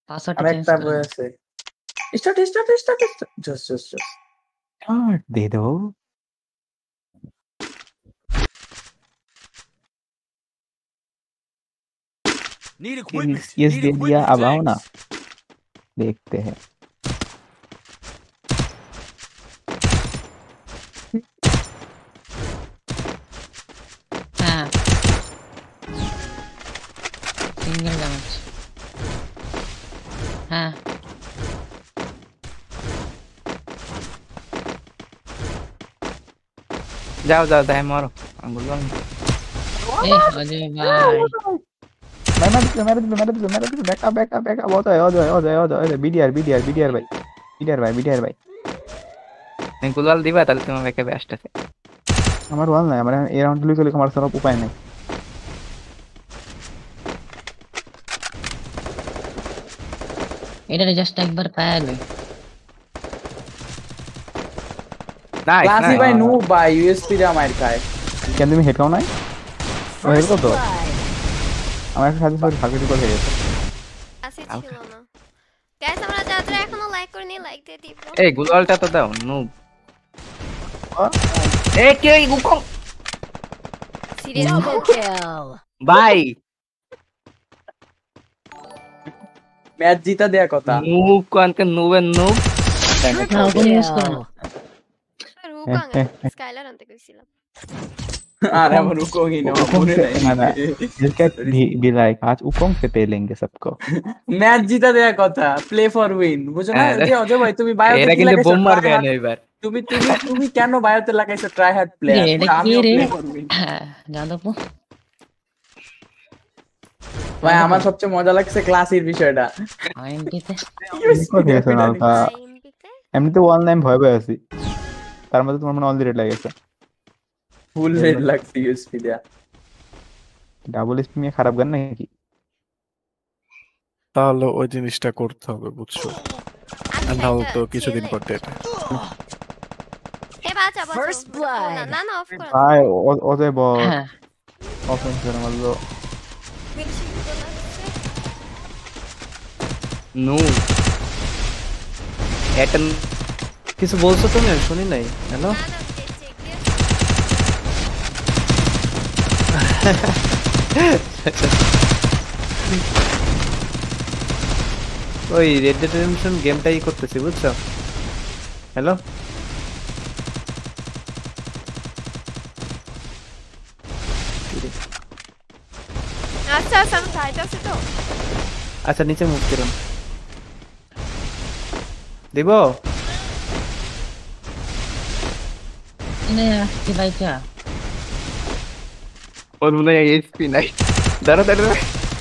পাসওয়ার্ডটা চেঞ্জ আরেকটা করে বই দাও। আছে স্টার্ট জস दे दो यस दे दिया अब आओ ना देखते हैं হ্যাঁ সিঙ্গেল ড্যামেজ হ্যাঁ जाओ जाओ दाई मारो बोलो ए अजय भाई मेरे दिल बैकअप बहुत है बीडीआर भाई नहीं गुलाल दिबा তাহলে তুমি আমাকে বেস্ট আছে আমার ওয়াল নাই আমার এই রাউন্ড লুই চলে আমার সব উপায় নাই এটা জাস্ট একবার পায়ালে নাইস ক্লাসি ভাই নু ভাই ইউএসপি রা মার খায় কেন তুমি হেড কাও নাই ও হেড কত আমার একটা সাথে সব ভাগে করে গেছে আছে ছিল না গাইস আমরা যারা এখনো লাইক করেনি লাইক দিয়ে দিব এই গুলালটা তো দাও নো এ কে গুকং সিরিয়াস ভাই ম্যাচ জিতা দেয়া কথা নুব কোনকে নুবে নুব না ওকে ইউজ করো না রুকাং স্কাইলার আনতে কইছিলাম আরে আমার রুকোই না মনে নাই इसका भी लाइक आज उकोंग से पे लेंगे सबको ম্যাচ জিতা দেয়া কথা প্লে ফর উইন বুঝছো না যে অজয় ভাই তুমি বায়োতে এরা কিন্তু বোম মারবে না এবার তুমি কেন বায়োতে লাগাইছো ট্রাই হার্ড প্লেয়ার এটা কি রে যাদব ভাই আমার সবচেয়ে মজা লাগছে ক্লাসের বিষয়টা আইএমপিতে এমনিতে ওয়াল নাইম ভয় ভয় আছি তার মধ্যে তোমার মনে অল রেড লাগেছে ফুল রেড লাগছে ইউএসপি দিয়া ডাবল এসপি নিয়ে খারাপ গান নাকি তাহলে ওই জিনিসটা করতে হবে বুঝছো নাও তো কিছুদিন পর ডেট এ বাঁচা ফার্স্ট ব্লাড না না অফ করো ভাই অজয় বল হ্যাঁ অফেন্স করে মারলো নো এটা কিছু বলছো তুমি শুনি নাই হ্যালো ওই রেড ডেড রিডেম্পশন গেমটাই করতেছি বুঝছো হ্যালো আচ্ছা সাম চাইতাছে তো আচ্ছা নিচে মুভ করুন দেব নে কি বাইচা ওর মনে হয় এসপি নাই দাঁড়া দাঁড়া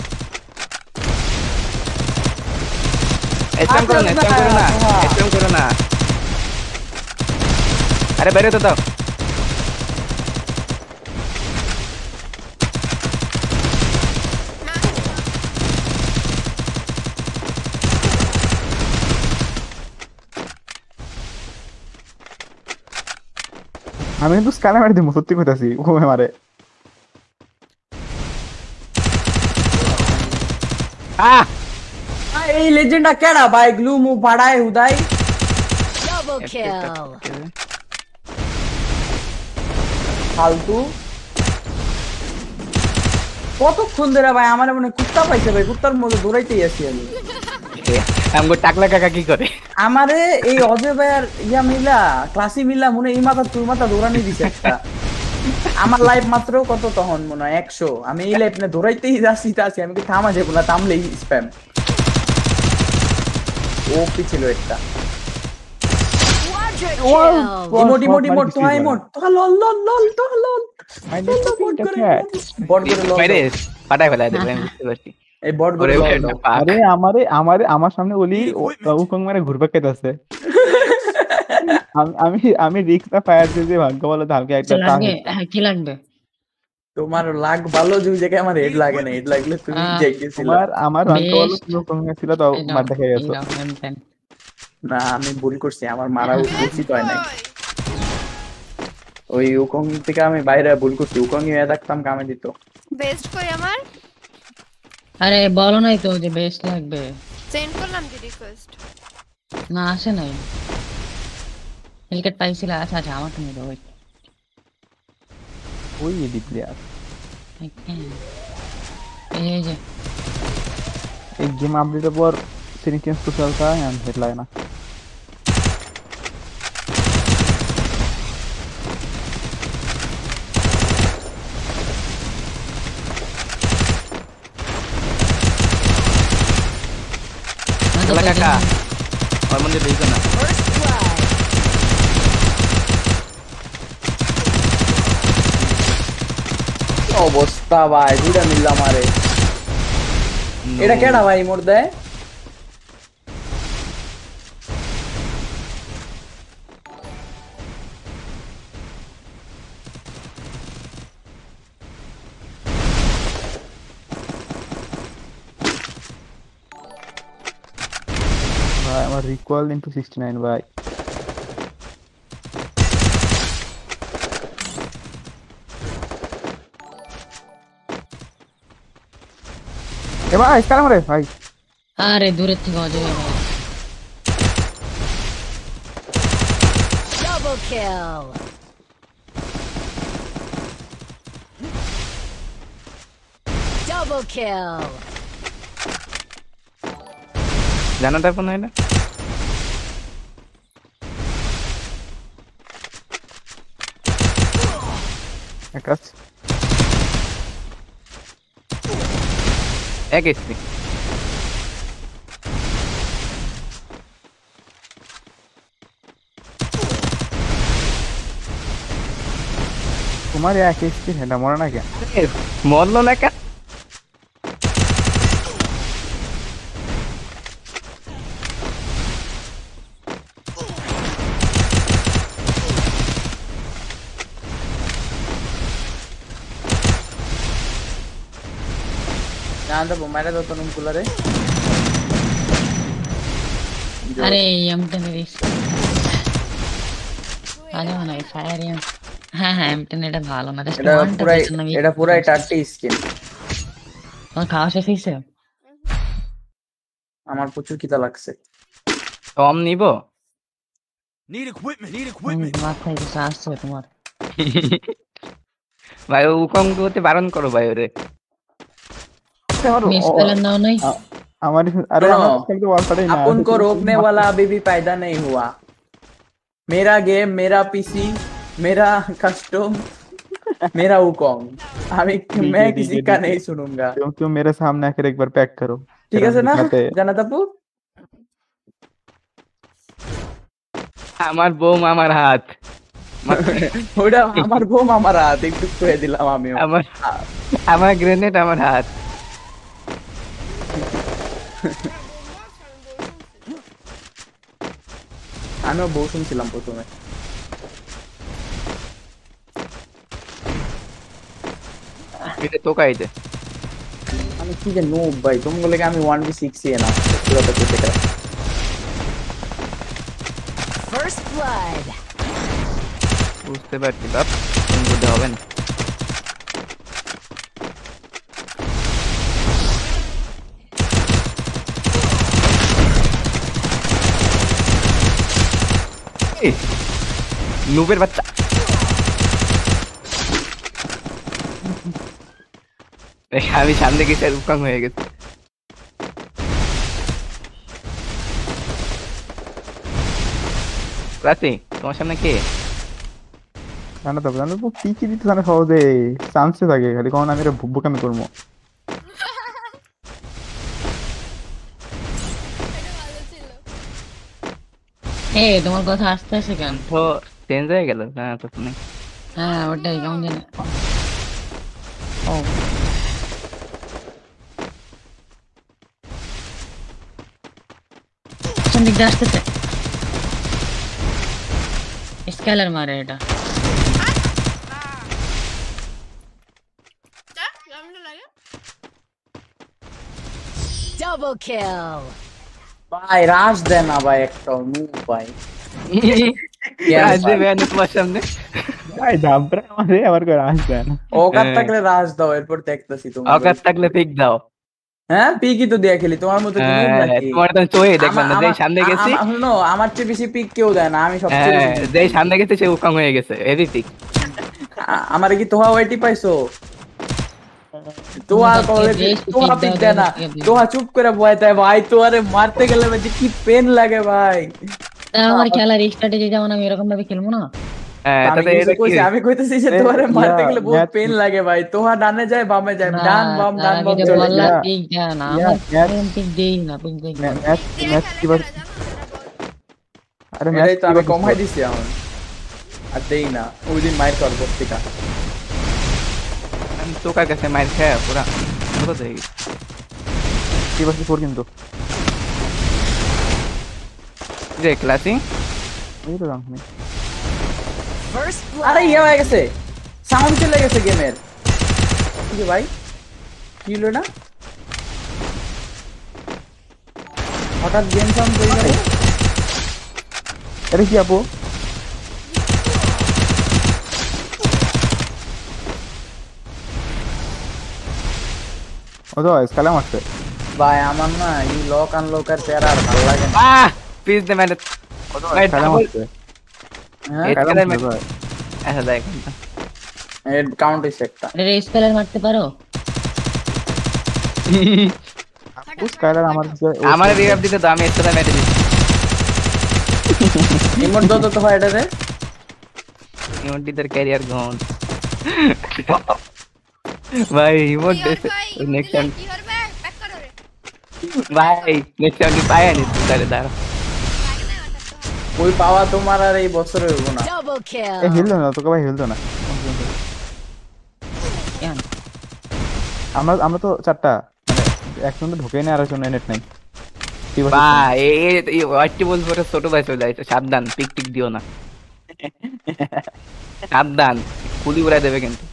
এসএম করো না আরে বাইরে তো দাও আমি কিন্তু স্ক্যানে মারি দিমু সত্যি কইতাছি ওকে মারে এই লেজেন্ডটা কেডা ভাই গ্লু মু পাড়ায় হুদাই ডাবল কিল ফালতু কতক্ষণ ধরে ভাই আমার মনে কুত্তা পাইছে ভাই কুত্তার মধ্যে দৌড়াইতেই আছি আমি আমগো টাকলা কাকা কি করে আমারে এই অজয় ভাইয়ার ইয়া মিলা ক্লাসি মিলা মনে এই মাথা তুই মাথা দৌড়ানি দিছে একটা আমার লাইফ মাত্র কত তখন মনে হয় 100 আমি এই লাইফ না দৌড়াইতেই যাচ্ছি আমি কি থামা যাবো না থামলেই স্প্যাম ওপি ছিল একটা ইমোট তো ইমোট তো লল বট করে লল বাইরে পাটায় ফেলা দেব আমি বুঝতে পারছি এই বট করে লল আরে আমার সামনে ওলি উকং মারে ঘুরবে কেতাছে আমি রিক্সটা ফায়ার দিয়ে ভাগ্য বলে হালকা একটা কি লাগবে তোমার লাগ ভালো যে জায়গায় আমার হেড লাগে না হেড লাগলে তুমি যাইতেছিলা আমার ভাগ্য বলে উকং ছিল তাও মার দেখা গেছে না আমি ভুল করছি আমার মারা উচিত হয় নাই ওই উকং থেকে আমি বাইরে ভুল করছি উকং এ দেখতাম কামে দিত বেস্ট কই আমার আরে বলো নাই তো যে বেস্ট লাগবে সেন্ড করলাম দি রিকোয়েস্ট। না আসে নাই হেলকেট পাইছিল আচ্ছা আচ্ছা আমার তুমি দাও ওই এডি প্লেয়ার এই যে एक गेम अपडेट पर सीरीज को चलता है एंड हेडलाइन ना চলা কাকা ওর মধ্যে ঢুকে না First blood. অবস্থা ভাই দুইটা মিললাম আরে এটা কেডা ভাই মোর দেয় भाई আমার রিকয়েল ইনটু 69 ভাই এ ভাই স্কার মারে ভাই আরে দূরের থেকে অজয় ভাই Double kill. Double kill. জানাটা ফোন হয় না একাস এক এসপি তোমার এক এসপি হেডা মরে না কেন মরলো না কা জানতে বোমারে তো তনুম কুলারে আরে এম10 রিস আরে মানে ফায়ার এম হ্যাঁ হ্যাঁ এম10 এটা ভালো না জাস্ট এটা পুরাই টাট্টি স্কিন তোমার খাওয়া শেষ হয়েছে আমার প্রচুর খিদা লাগছে কম নিব মাথায় কিছু আসছে তোমার ভাই ও কম করতে বারণ করো ভাই ওরে মিস পেলেন নাও নাই আমার अरे सुनो, আমার খেলতে ওয়ারফারে না अपन को रोकने वाला अभी भी पैदा नहीं हुआ मेरा गेम मेरा पीसी मेरा कस्टम मेरा वुकोंग मैं किसी का नहीं सुनूंगा क्यों मेरे सामने आकर एक बार पैक करो ठीक है ना জান্নাত আপু আমার বোম আমার হাত ওটা আমার বোম আমার হাত একটু ছুঁয়ে দিলাম আমিও আমার আমার গ্রেনেড আমার হাত আমিও বউ শুনছিলাম প্রথমে এটা তো কাইতে আমি কি যে নোব ভাই তুমি বলে কি আমি 1v6 এ না পুরো তো কেটে গেল First blood. বুঝতে পারছি বাপ তুমি বুঝতে হবে না নুবের বাচ্চা আমি সামনে গেছি আর উকাং হয়ে গেছে রাতে তোমার সামনে কে জানো তো কি কি দিতে জানো সহজে চান্সে থাকে খালি কোন আমি রে বুক আমি করব তোমার কথা আসতে আসে কেন তো চেঞ্জ হয়ে গেল না তো শুনে হ্যাঁ ওটাই কেমন জানি ও কোন দিক দিয়ে আসতেছে স্কেলার মারে এটা Double kill. ভাই রাশ দেন না ভাই একটা নু ভাই আজ দেবে না তোমার সামনে ভাই দাবরা আমারে আবার কই রাস দেন ওকাত থাকলে রাশ দাও এরপর দেখতেছি তুমি অকাত থাকলে পিক দাও হ্যাঁ পিকই তো দিয়ে খেলি, তোমার মতো কি noob নাকি? তোমার তো চোয়ে দেখবেন না, যেই সামনে গেছি, শুনো, আমার চেয়ে বেশি পিক কেউ দেয় না, আমি সবচেয়ে হ্যাঁ বেশি pick যেই দিই। সামনে গেছে সে উকাং হয়ে গেছে, হেভি পিক। আমারে কি তোহা ওয়াইটি পাইছো? তুমি তোহা তার থেকে কলে বেশি তোহা pick পিক দাও, দেয় না, তাহলে থেকে তোহা চুপ করে বয় দেয় ভাই, তোয়ারে মারতে গেলে যে কি পেন লাগে ভাই। তা আমার খেলার স্ট্র্যাটেজি যেমন আমি এরকম ভাবে খেলবো না। হ্যাঁ তো আমি তাতে কিছু এটা কি কইছি, আমি কইতেছি যে এ, তোয়ারে ইয়া মারতে গেলে বহুত ম্যাচ পেন লাগে ভাই, তোহা ডানে যায় বামে যায়, না, ডান বাম তার ডান আগে বাম যে চলে বললা যায়। ইয়া পিক দেয় না, ইয়া আমার ম্যাচ পিক দেই না, পিক দেই না। ম্যাচ পিক দিয়ে ম্যাচ খেলে কিবার কারা জানো সেটা বল। আরে ম্যাচ এটাই তো আমি কিবার কমাই দিছি এখন, আর দেই না, ওই দিন মাইর কর বস্তিকা। আমি তোকার কাছে মাইর খায় পুরা পুরো দেখি। কিবার কি ফোর কিন্তু যে ক্লাসিং এই তো জানি First আরে ইয়ে blood. হয়ে গেছে, সাউন্ড চলে গেছে গেমের। কি রে ভাই, কি হলো না হঠাৎ গেম সাউন্ড হয়ে গেল? আরে কি আপু ও তো স্কালে মারছে ভাই আমার না এই লক আনলক আর প্যারা আর ভালো লাগে না। আহ পিস দে মানে ও তো ভাই, স্কালে double- মারছে হ্যাঁ এই স্কালে খেলার মারছে ভাই আচ্ছা দেখ এর কাউন্ট হইছে একটা। এটা স্পেলার মারতে পারো? ও স্কাইলার আমার কাছে আমার রিভাইভ দিতে তো আমি এক্সট্রা মেরে দিচ্ছি। ইমোট দত তো হয় এটা রে। ইমোটিদের ক্যারিয়ার গন ভাই ইমোট কি আর ভাই, নেক্সট দিলে টাইম কি করবে? ব্যাক করো রে। ভাই নেক্সট টাইম কি পায় নি তাহলে দাঁড়া। লাগে না ওটা তো। ওই পাওয়া তোমার আর এই বছরে হইব না। Double এ kill. হিলতো না তোকে ভাই হিলতো না কেন? আমরা আমরা তো চারটা মানে একসঙ্গে ঢুকেই না আর একজন নেট নাই ভাই এই ওয়াইটি বল পরে ছোট ভাই চলে আসছে, সাবধান পিক টিক দিও না, সাবধান কুলি উড়াই দেবে কিন্তু।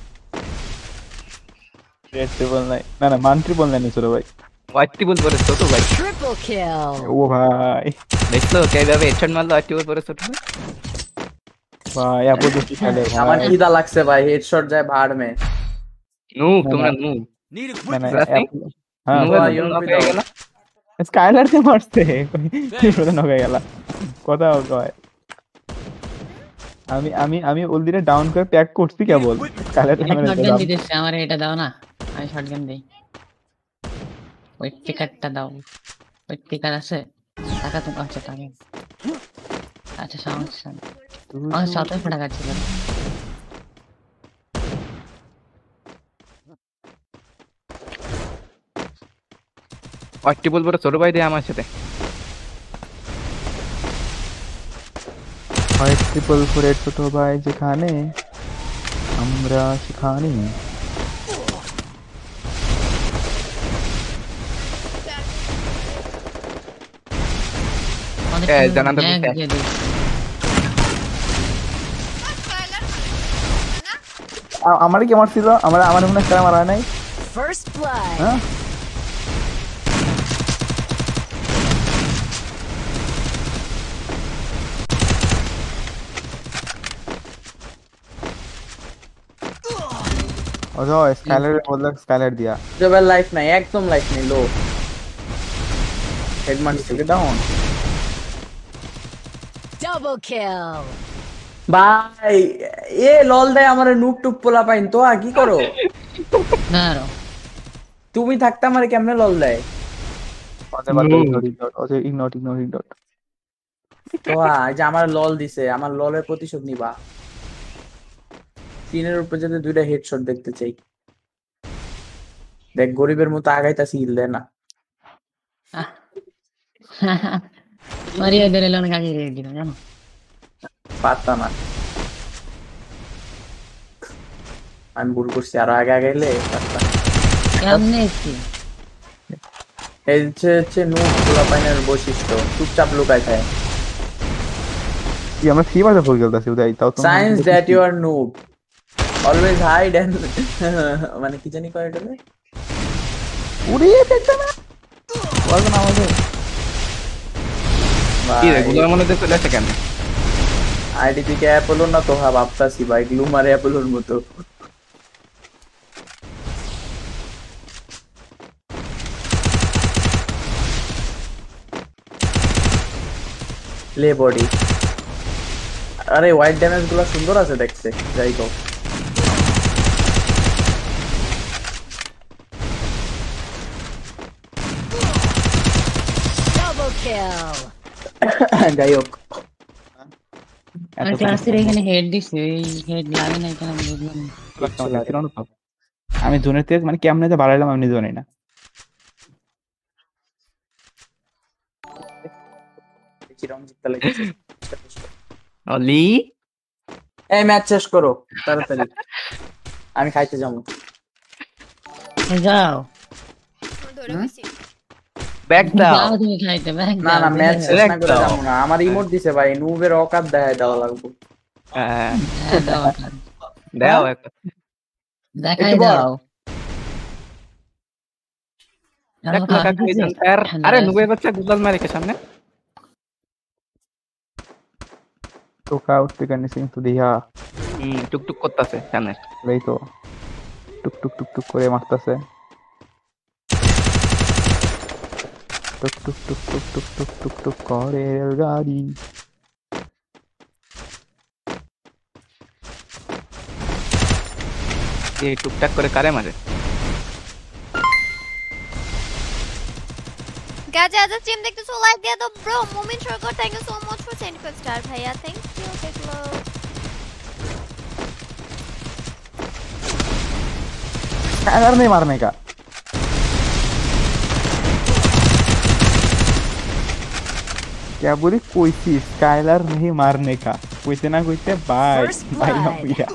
রেড ট্রিপল নাই না না মান ট্রিপল নাই ছোট ভাই ওয়াইটি বল পরে ছোট ভাই Triple kill. ও ভাই দেখছো কিভাবে হেডশট মারলো ওয়াইটি বল পরে ছোট ভাই। ভাই আপু তো কি খেলে আমার ভাই খিদা লাগছে ভাই, হেডশট যায় ভাড় মে। নু তোমরা নু না না Blessing? হ্যাঁ নু ভাই, নক ইউপি হয়ে দাও। গেল। স্কাইলার কে মারছে কি নক হয়ে গেল কথা কয় আমি আমি আমি অলরেডি ডাউন করে প্যাক করছি কেবল স্কাইলার কে মেরে শটগান দিলাম দিতেছে, আমার এটা দাও না, আমি শটগান দেই। ওই পিকারটা দাও, ওই পিকার আছে টাকা তুমি, আচ্ছা টাকা, আচ্ছা সমস্যা নেই। আমার 17 টাকা ছিল। ওয়াইটি বল পরে ছোট ভাই দিয়ে আমার সাথে হয় ট্রিপল ফোরের ছোট ভাই যেখানে আমরা সেখানে আমাদের এ, team জানাতে lag বলতে। দিয়ে দিই। স্পয়লার আমার কি মারছিল আমার আমার মনে হয় মারা হয় নাই First blood. হ্যাঁ ও তো স্কাইলার বললো স্কাইলার দিয়া জবের লাইফ নাই, একদম লাইফ নেই, লো হেড মারছি। Down Double kill. ভাই এ লল দেয় আমারে নুক টুক পোলা পাইন তো কি করো না আরো তুমি থাকতে আমারে কেমনে লল দেয়? ওদের বাদ ইগনোর ইগনোর ইগনোর ইগনোর তো এই যে আমার লল দিছে, আমার ললের প্রতিশোধ নিবা। তিনের উপর যদি দুইটা হেডশট দেখতে চাই, দেখ গরিবের মতো আগাইতাছি, হিল দেয় না। মারিয়া দিলে অনেক আগে দিয়ে দিল জানো। পারতা না, আমি ভুল করছি, আরো আগে আগাইলে পারতাম। কেমনে কি এই হচ্ছে নুক পোলা পাইনের বৈশিষ্ট্য, চুপচাপ লুকায় থাকে। কি আমরা থ্রি বাজে ফুল খেলতেছি উদয় তাও তো science that you are noob always hide and মানে কি জানি কয় এটা উড়িয়ে ফেলতে না বল না আমাদের কি রে গুলোর মধ্যে চলে আসে কেন? আইডি থেকে অ্যাপল না তো হা ভাবতাছি ভাই, গ্লুমার অ্যাপলের মতো। লে বডি। আরে হোয়াইট ড্যামেজ গুলো সুন্দর আছে দেখতে, যাই হোক। Double kill. যাই হোক, আর ক্লাসের এখানে হেড দিছে, এই হেড লাগে না কেন আমি বুঝলাম না। আমি জোনের থেকে মানে কেমনে যে বাড়াইলাম আমি নিজে জানি না। দেখি রঞ্জিত তাহলে কিছু। অলি এই ম্যাচ শেষ করো তাড়াতাড়ি, আমি খাইতে যাবো। যাও ধরে বসি। ব্যাক দাও। যাও তুমি খাইতে ব্যাগ না না, ম্যাচ শেষ না করে দাও। যাবো না, আমার ইমোট দিছে ভাই, নুবের অকাত দেখায় দেওয়া লাগবে। হ্যাঁ, দাও দাও একটা। দেখাই একটু বল। দাও। এক লাখ কই জান স্যার। আরে নুবে বাচ্চা গুলাল মারে কে সামনে। টোকা উঠতে কানে সিং তো দিয়া টুকটুক করতেছে সামনে। এই তো টুক টুক টুক টুক করে মারতাছে। টুক টুক টুক টুক টুক টুক টুক টুক করে রেলগাড়ি। এই টুকটাক করে কারে মারে। গাজা আজ টিম দেখতেছো, লাইক দিয়ে দাও bro. Moment Sarkar, thank you so much for 25 star ভাইয়া, থ্যাংক ইউ। দেখলো स्काइलर नहीं मारने का। क्या बोली कोई सी स्काइलर नहीं मारने का, कोई ना कोई बाय First बाय blood. मिया।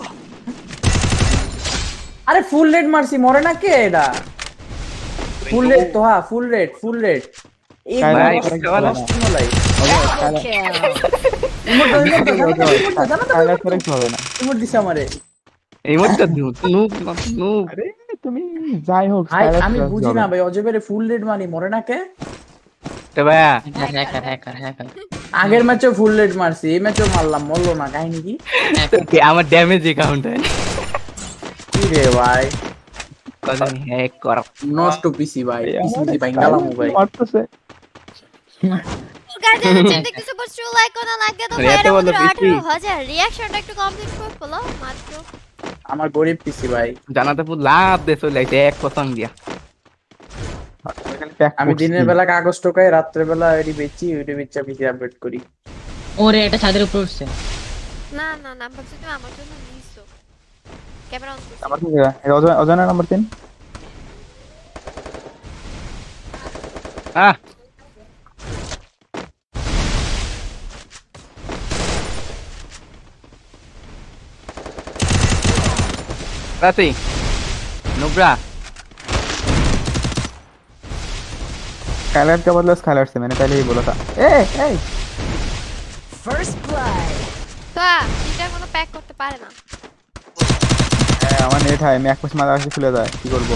আরে ফুল রেড মারছি, মরে না কে এটা? ফুল রেড তো, হ্যাঁ ফুল রেড, ফুল রেড। এই ভাই, ভাই ভাই, ভালো ভাই। শুনো লাই। Double kill. ইমোট দাও, ইমোট দাও, জানো তো, स्काइलर করে কি হবে না। ইমোট দিছে আমারে। এই মতটা নুব নুব। আরে তুমি যাই হোক ভাই স্কাইলার আমি করে কি বুঝি হবে? না ভাই, অজবের ফুল রেড মারি মরে না কে? তো ভাইয়া হ্যাকার হ্যাকার হ্যাকার আগের ম্যাচে ফুল রেড মারছি, এই ম্যাচেও মারলাম, মরলো না, কাহিনী কি? তোকে আমার ড্যামেজ অ্যাকাউন্ট হয় কি রে ভাই, কজন হ্যাক কর। নষ্ট পিসি ভাই, পিসি ভাই গালাম ভাই। মারতেছে। গাজা আজ টিম দেখতেছো, বস লাইক করো, লাইক দিয়ে দাও আরে ভাইয়া। এত বলো পিসি। 18,000 রিঅ্যাকশনটা একটু কমপ্লিট করে ফেলো মাত্র। আমার গরিব পিসি ভাই, জানাতে পুরো লাভ দিয়ে চলে আইছে এক পছন্দ দিয়া। আমি দিনের বেলা কাগজ টোকাই, রাত্রে বেলা এডি বেচি, ওইটা বেচা পিসি আপডেট করি। ওরে এটা ছাদের উপর উঠছে। না না, নাম্বার তুমি আমার জন্য নিছো। ক্যামেরা অন করো। নাম্বার কি অজানা নাম্বার 3। আহ রাতি নুব্রা स्काइलर का बदला स्काइलर से, मैंने पहले ही बोला था। ए ए First blood. তো এটা কোনো প্যাক করতে পারে না। আমার নেট হাই, আমি এক পাশ মারা আসলে খুলে যায়, কি করব?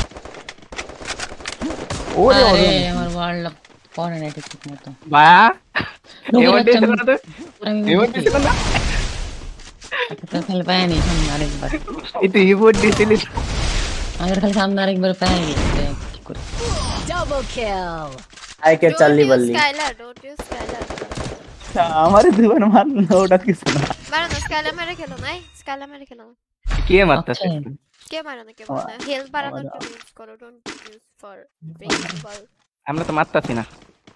ওরে আরে ওরে আমার ওয়ার্ল্ড পরে না ঠিক মতো। ভাইয়া নুবের এমন বাচ্চা দিছিল না তো আমি এমন দিছিল না তো খালি পায় নি সামনে আরেকবার। এটা ইমোট দিছিল আমার খালি সামনে আরেকবার পায় গেছে কি করে। Double kill. আইকে চাল্লি বাল্লি। Skyler, don't use Skyler. আমারে দুবার মারলো না, ওটা কিছু না। মারো না, স্কাইলার মেরে খেলো নাই, স্কাইলার মেরে খেলো না। কে মারতাছে আচ্ছা। কে মারো না, কে মারো না। হেলথ বাড়ানোর জন্য ইউজ করো, ডোন্ট ইউজ ফর ব্রেকিং। আমরা তো মারতাছি না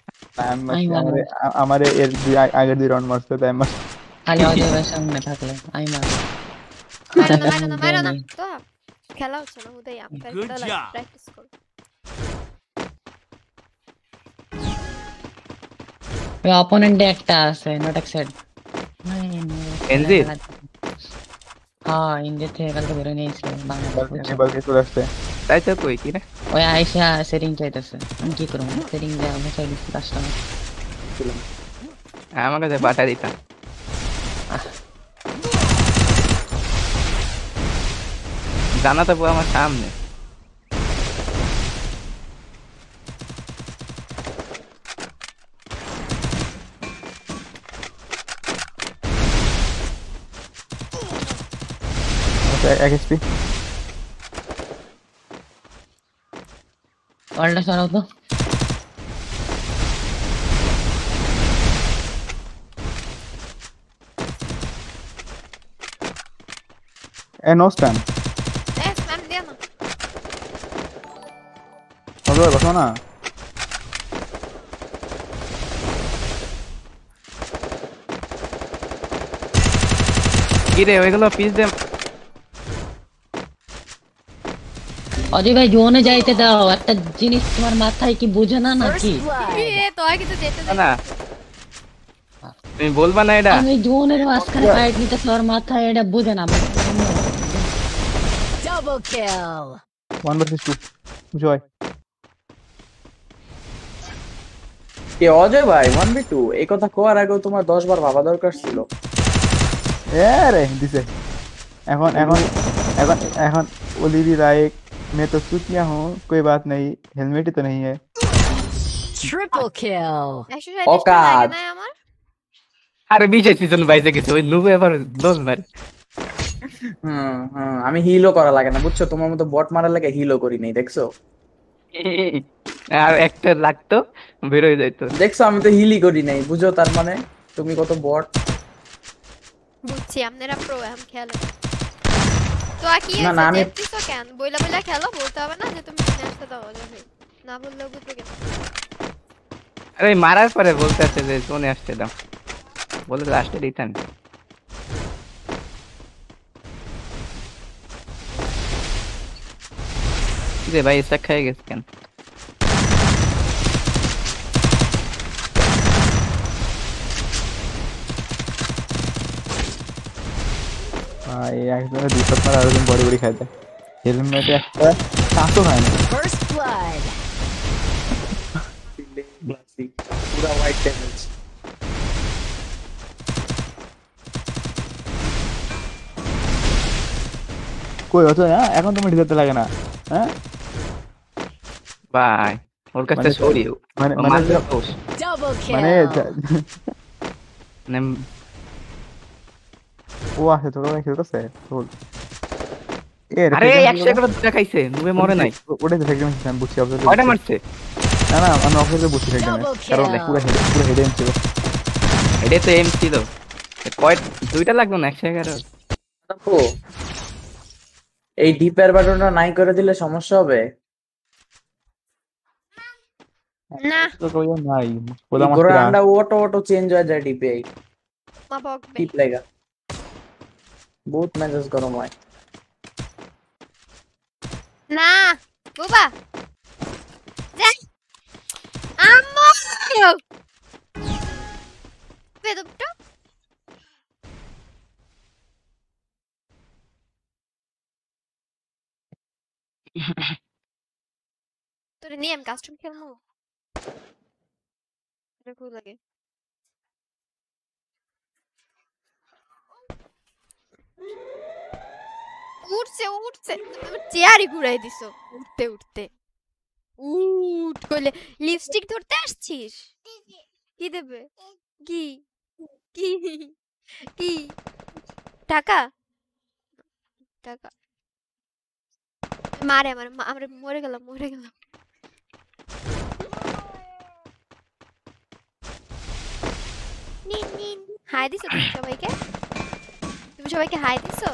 আমারে এর আগের 2 রাউন্ড মারছে তাই আমার খালি অজয়ের সামনে থাকলে আমি মার। মারো না তো খেলা হচ্ছে না, হুদাই আপনার প্র্যাকটিস করো। ওই অপোনেন্টে একটা আছে নট এক্সেড। এনজি হ্যাঁ ইন্ডিয়া থেকে কালকে বেরো নিয়েছিল বাংলাদেশ। বালকে চলে আসছে। তাই তো কই কি রে ওই আইসা সেটিং চাইতেছে, আমি কি করবো সেটিং দেওয়া বসাই দিচ্ছি কাস্টমার। আমার কাছে বাটা দিতা জানাতে পুরো আমার সামনে। এক এসপি ওয়ার্ল্ডটা সরাও তো। এ নো স্ট্যান্ড স্প্যাম দিয়া না। অজয় বসো না কি রে ওইগুলো পিস দে। অজয় ভাই জোনে যাইতে দাও, একটা জিনিস তোমার মাথায় কি বুঝে না First নাকি? blood. তোরা কিন্তু যেতে দে। না তুমি বলবা না এটা। আমি জোনের মাঝখানে ফাইট নিতে তোর মাথায় এটা বুঝে না। Double kill. 1 ভার্সেস 2 জয় কে অজয় ভাই 1v2 এই কথা কোয়ার আগেও তোমার 10 বার ভাবা দরকার ছিল। এ রে দিছে এখন এখন এখন এখন ओलिवी लाइक मैं तो चूतिया हूँ कोई बात नहीं हेलमेट ही तो नहीं है Triple kill. 137 অকাত। লাগে না আমার। আরে বিশেষ সিজন বাইসে গেছে ওই নুবে এবার দোল মারে। আমি হিলও করা লাগে না বুঝছো, তোমার মতো বট মারার লাগে হিলও করি নাই দেখছো। আর একটা লাগতো বের হয়ে যাইতো। দেখছো আমি তো হিলই করি নাই, বুঝো তার মানে তুমি কত বট। বুঝছি আপনারা প্রো এম খেলে। তো আর কি না, না, আমি- দেখতেছো কেন? বইলা বইলা খেলো, বলতে হবে না যে তুমি কিনে আসতে দাও অজয় ভাই। না বললেও বুঝবে কেন? আরে মারার পরে বলতে আছে যে জোনে আসতে দাও, বলে লাস্টে রিটার্ন। কি রে ভাই স্টাক খেয়ে গেছে কেন? ভাই একজনে 2 শট মারা আরেকজন বডি বডি খাইতে হেলমেটে একটা চাঁচও খায় না First blood. পুরা হোয়াইট ড্যামেজ। কই হতো না এখন তোমার ঢিলাতে লাগে না হ্যাঁ ভাই ওর কাছে মানে- সরি মানে ও মানে মারলে দোষ। Double মানে kill. মানে ও আছে তোর অনেক খেলতেছে তোর আরে 100 করে দুটা খাইছে নুবে মরে নাই। ওটাই তো ফ্যাক্টরি আমি বুঝছি অবজার্ভ কয়টা মারছে? না না আমি অবজার্ভ বুঝছি ফ্যাক্টরি Double কারণ kill. পুরো হেডে ছিল এটা তো এম ছিল। কয় দুইটা লাগলো না 111। দেখো এই ডিপের বাটনটা নাই করে দিলে সমস্যা হবে। না তো কই নাই এই ওদা গোরা মাস্টার আন্ডা অটো অটো চেঞ্জ হয়ে যায় ডিপে, মা বকবে। টিপ লাগা বহুত মেজাজ গরম হয়। না বুবা যা আম্মু বেদবটা তোরে নিয়ে আমি কাস্টম খেলবো। এটা খুব লাগে। উঠছে উঠছে, চেয়ারই ঘুরাই দিছো উঠতে উঠতে। উঠ কইলে লিপস্টিক ধরতে আসছিস? কি দেবে? কি কি কি টাকা টাকা মারে আমার আমরা মরে গেলাম মরে গেলাম। নিন নিন হাই দিছো তুমি সবাইকে? তুমি সবাইকে হাই দিছো?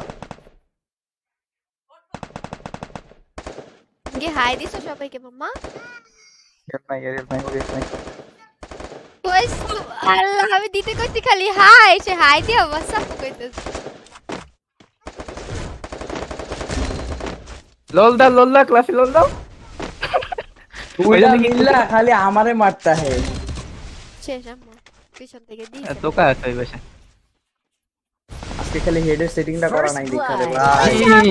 গে হাই দিছো সবাইকে মাম্মা? নাই নাই কইস আল্লাহ আমি দিতে কইছি খালি হাই, সে হাই দিয়া WhatsApp কইতেছে। লোল দাও ক্লাসে লোল দাও। উল্টা মিল্লা খালি আমারে মারতা হে। শেষ আম্মা পিছন থেকে দিছে। তোকা আছে ওই বসে। আজকে খালি হেডের সেটিংটা করা নাই দেখা রে First ভাই।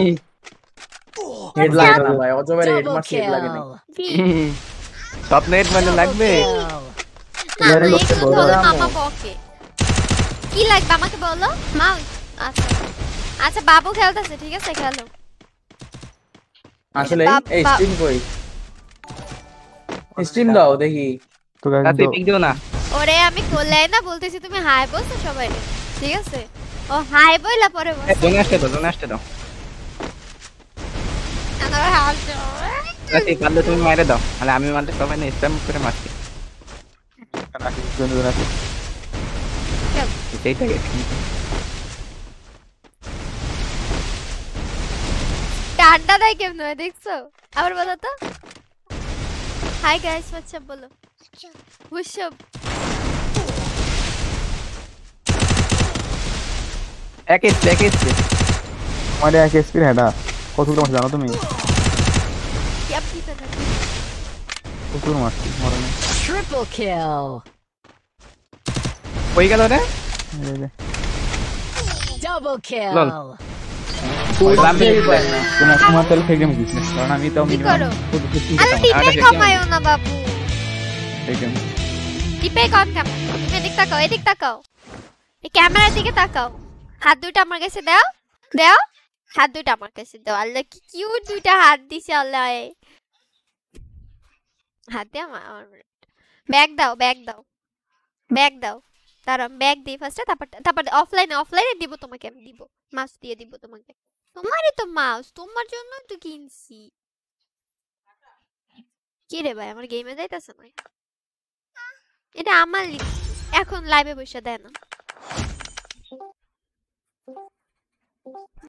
হেড লাগে না ভাই, অজবের হেড Double মারছে হেড লাগে না। kill. স্বপ্নের মানে লাগবে। Kill. না এবারে না, করতে এগুলো বলো। ধরো মামা বকে। কি লাগবে আমাকে বলো মা। আচ্ছা আচ্ছা বাবু খেলতেছে ঠিক আছে খেলো। আসলে বাপ- এই বাপ- স্ট্রিম কই? স্ট্রিম দাও দেখি। তো গাইস রাতে পিক দিও না। ওরে আমি কোলাই না বলতেছি তুমি হাই বলছো সবাই ঠিক আছে। ও হাই বইলা পরে বলছো জোনে আসতে দাও। আমার হাসছো। রাতে পারলে তুমি মাইরে দাও, মানে আমি মারলে সবাই না স্প্যাম করে মারছি। সেইটাই আড্ডা দেয় কেমন হয় দেখছো? আবার বলো তো। হাই গাইস, হোয়াটস আপ বলো। হুসব। এক এসছে আমার এক এসপির হেডা কতগুলো মারছে জানো তুমি? কি আপনি তো না। কতগুলো মারছি মরে না। Triple kill. হয়ে গেল রে এই যে Double kill. তোমার তাহলে ফেক গেম দিচ্ছি কারণ আমি তো কি করো? আরে টিপে কমায়ো না বাবু। টিপে কম কেন? তুমি এদিক তাকাও, এদিক তাকাও। এই ক্যামেরার দিকে তাকাও। হাত দুটো আমার কাছে দাও। দাও। হাত দুটো আমার কাছে দাও। আল্লাহ কি কিউট দুইটা হাত দিছে আল্লাহ। হাত দে আমার ব্যাগ দাও, ব্যাগ দাও। ব্যাগ দাও। তারপর ব্যাগ দিই ফার্স্টে, তারপর অফলাইনে দিব তোমাকে, আমি দিব। মাউস দিয়ে দিব তোমাকে। তোমারই তো মাউস, তোমার জন্য তো কিনছি। কি রে ভাই, আমার গেমে যাইতাছে না। এটা আমার এখন লাইভে বসে দেয় না।